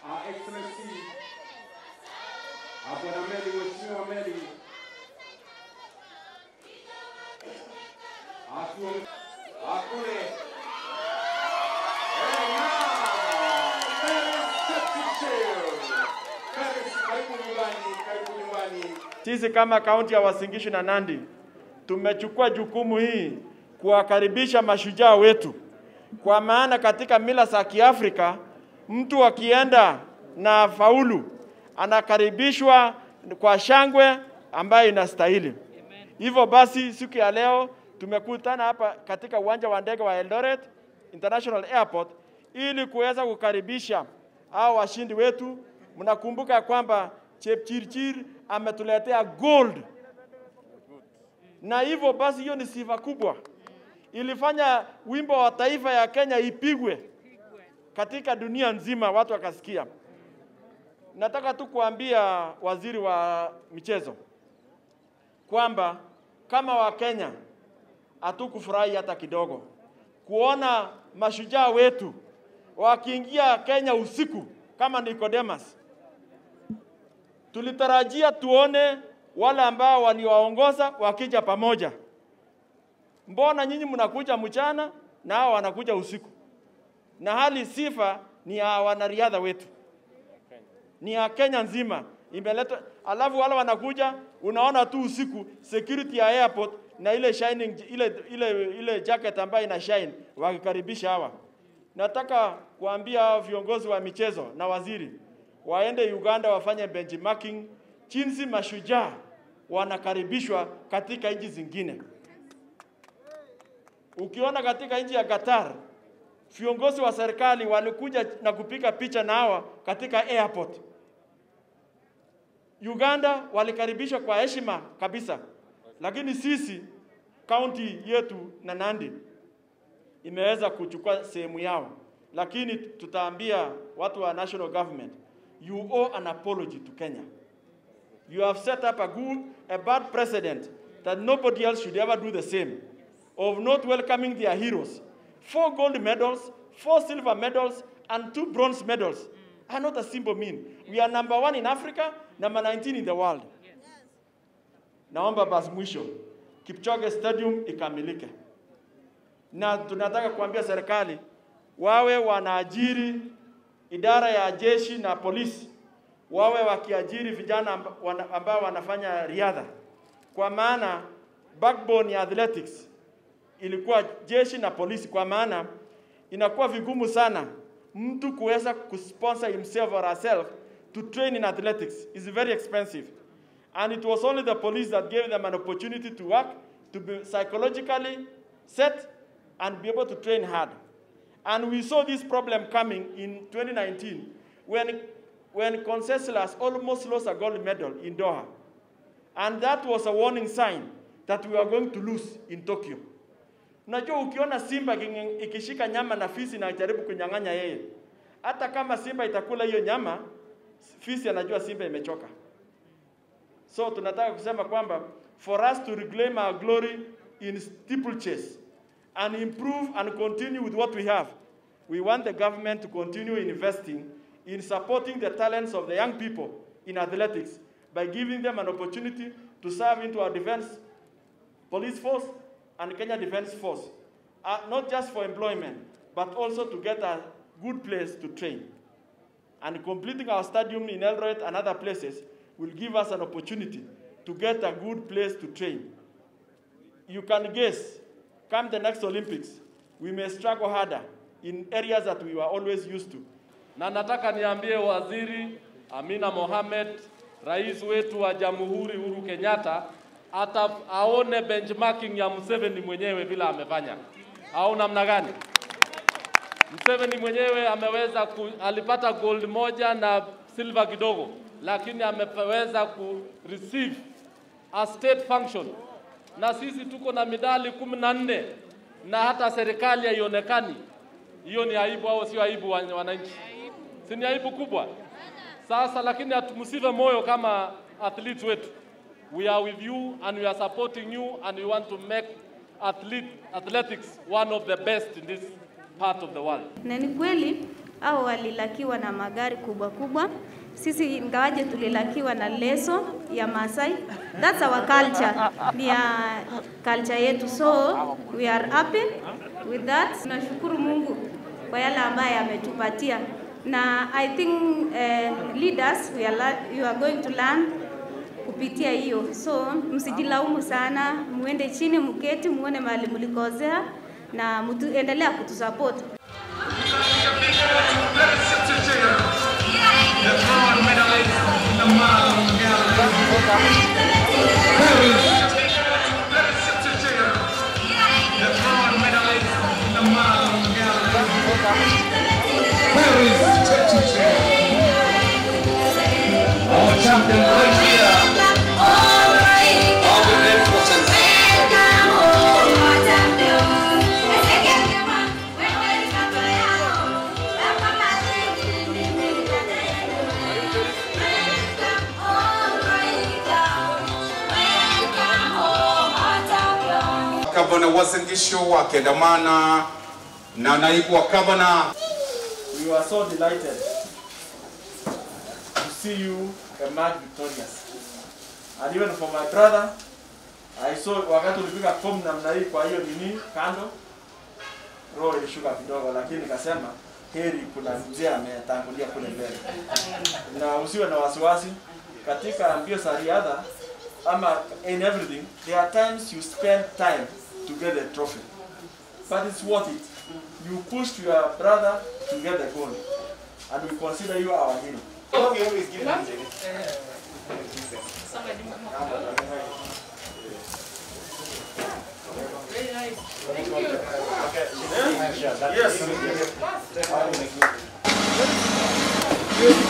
Her Excellency Bwana Meli, Mheshimiwa Meli akule sisi kama kaunti ya Uasin Gishu na Nandi tumechukua jukumu hii kuwakaribisha mashujaa wetu, kwa maana katika mila za Kiafrika mtu akienda na faulu anakaribishwa kwa shangwe ambayo inastahili. Hivyo basi siku ya leo tumekutana hapa katika uwanja wa ndege wa Eldoret International Airport ili kuweza kukaribisha hao washindi wetu. Mnakumbuka kwamba Chepchirchir ametuletea gold. Na hivyo basi hiyo ni sifa kubwa. Ilifanya wimbo wa taifa ya Kenya ipigwe katika dunia nzima, watu wakasikia. Nataka tu kuambia waziri wa michezo kwamba kama wa Kenya hatukufurahi hata kidogo kuona mashujaa wetu wakiingia Kenya usiku kama Nicodemus. Tulitarajia tuone wale ambao waliwaongoza wakija pamoja. Mbona nyinyi mnakuja mchana na hao wanakuja usiku? Na hali sifa ni ya wanariadha wetu, ni ya Kenya nzima imeletwa, alafu wale wanakuja unaona tu usiku security ya airport na ile shining ile jacket ambayo ina shine wakikaribisha hawa. Nataka kuambia viongozi wa michezo na waziri waende Uganda wafanye benchmarking jinsi mashujaa wanakaribishwa katika nchi zingine. Ukiona katika nchi ya Qatar viongozi wa serikali walikuja na kupiga picha na hawa katika airport. Uganda walikaribishwa kwa heshima kabisa. Lakini sisi county yetu na Nandi imeweza kuchukua sehemu yao. Lakini tutaambia watu wa national government, you owe an apology to Kenya. You have set up a bad precedent that nobody else should ever do the same, of not welcoming their heroes. 4 gold medals, 4 silver medals, and 2 bronze medals are not a simple mean. We are number 1 in Africa, number 19 in the world. Yes. Naomba basi mwisho Kipchoge Stadium ikamilike. Na tunataka kuambia serikali wawe wanaajiri idara ya jeshi na polisi, wawe wakiajiri vijana ambao wanafanya riadha. Kwa maana backbone ya athletics ilikuwa jeshi na polisi, kwa maana inakuwa vigumu sana mtu kuweza kusponsor himself or herself to train in athletics. Is very expensive. And it was only the police that gave them an opportunity to work, to be psychologically set and be able to train hard. And we saw this problem coming in 2019 when Conseslus almost lost a gold medal in Doha. And that was a warning sign that we are going to lose in Tokyo. Unajua ukiona simba ikishika nyama na fisi na jaribu kunyang'anya yeye, hata kama simba itakula hiyo nyama, fisi anajua simba imechoka. So tunataka kusema kwamba for us to reclaim our glory in steeplechase and improve and continue with what we have, we want the government to continue investing in supporting the talents of the young people in athletics by giving them an opportunity to serve into our defense police force and Kenya Defense Force, not just for employment, but also to get a good place to train. And completing our stadium in Eldoret and other places will give us an opportunity to get a good place to train. You can guess, come the next Olympics, we may struggle harder in areas that we were always used to. Na nataka niambie Waziri Amina Mohamed, Rais wetu wa Jamhuri Uhuru Kenyatta, hata aone benchmarking ya Museveni mwenyewe bila amefanya. Au namna gani? Museveni mwenyewe ameweza alipata gold moja na silver kidogo, lakini ameweza ku receive a state function. Na sisi tuko na medali 14 na hata serikali haionekani. Hiyo ni aibu au sio aibu wananchi? Si ni aibu kubwa? Sasa lakini atumusive moyo kama athletes wetu. We are with you and we are supporting you and we want to make athletics one of the best in this part of the world. Na ni kweli au walilakiwa na magari kubwa kubwa. Sisi ingawaje tulilakiwa na leso ya Maasai. That's our culture. Ni culture yetu. So we are happy with that. Tunashukuru Mungu kwa yale ambaye ametupatia. Na I think leaders you are going to learn kupitia hiyo. So msijilaumu sana, muende chini, mketi, muone mahali mlikosea na endelea kutusupport. Gavana Uasin Gishu akiandamana na naibu wa gavana. We were so delighted to see you emerge victorious. And even for my brother, I saw wakati ulipiga fomu namna hii kwa hiyo nini kando, roho ilishuka kidogo, lakini nikasema heri kuna mzee ametangulia kule mbele. Na usiwe na wasiwasi katika mbio za riadha ama in everything, there are times you spend time to get a trophy, but it's worth it. You pushed your brother to get the goal, and we consider you our hero. Very nice. Thank you. Yes.